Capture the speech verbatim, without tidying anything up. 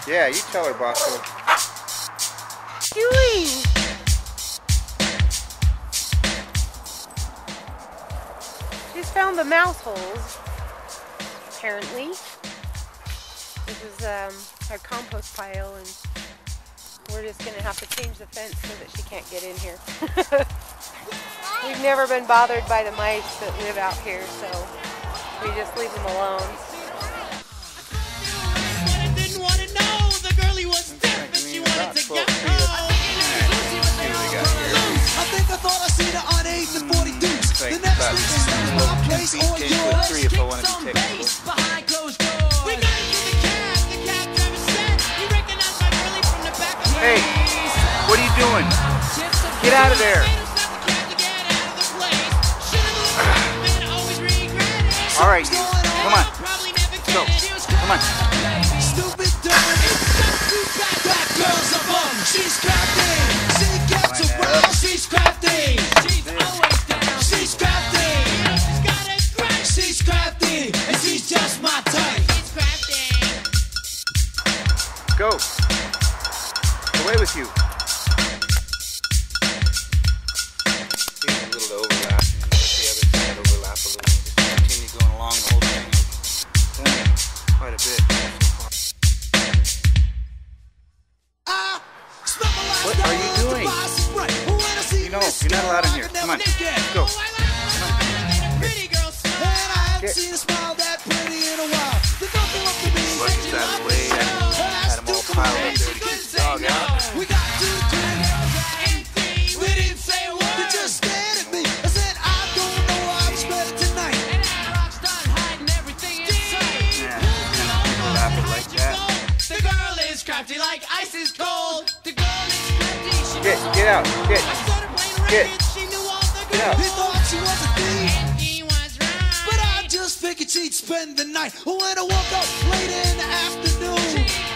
Yeah, you tell her, Bosco. Doing? She's found the mouse holes, apparently. This is um, our compost pile, and we're just going to have to change the fence so that she can't get in here. We've never been bothered by the mice that live out here, so we just leave them alone. Three if I wanted to take Hey, what are you doing? Get out of there. All right, come on. Let's go. Come on. She's crafty. She gets around. She's crafty. She's always down. She's crafty. She's crafty, and she's just my type. She's crafty. Go. Away with you. See a little overlap. Let the other side overlap a little. Just continue going along the whole thing. Done quite a bit. What are you doing? You know, you're not allowed in here. Come on. Let's go. Come on. Get. Get. Look at that way. I had them all piled up there to get the dog out. We got two twins. We didn't say a word. They just stared at me. I said, I don't know how to spell it tonight. And I started hiding everything inside. Yeah, overlap it like that. The girl is crafty like ice is cold. The girl is crafty. She Get, get out. Get. I started playing Get. records. She knew all the Get out. girls. He thought she was a thief. And he was right. But I just figured she'd spend the night. When I woke up late in the afternoon.